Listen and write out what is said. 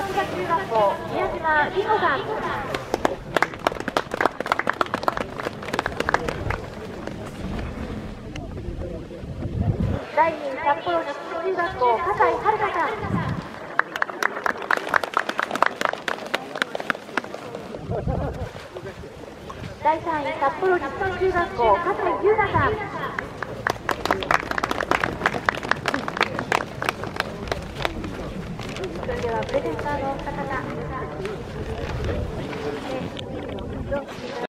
学中学校宮島里穂さん。第2位札幌中学校葛西遥香さん。第3位札幌中学校葛西優奈さん。それではプレゼンターのお二方